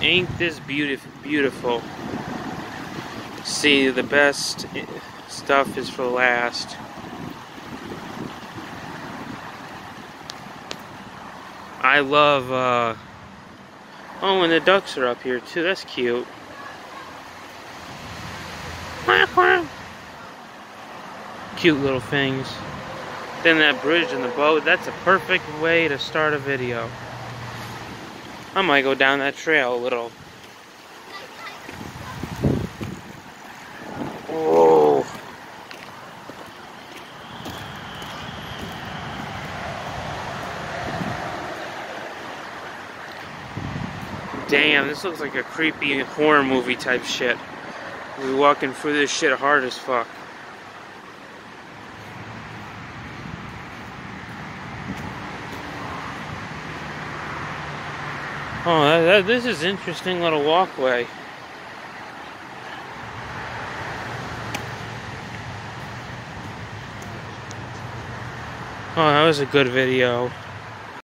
Ain't this beautiful? See, the best stuff is for last. I love, oh, and the ducks are up here too. That's cute. Cute little things. Then that bridge and the boat, that's a perfect way to start a video. I might go down that trail a little. Oh. Damn, this looks like a creepy horror movie type shit. We're walking through this shit hard as fuck. Oh, this is interesting little walkway. Oh, that was a good video.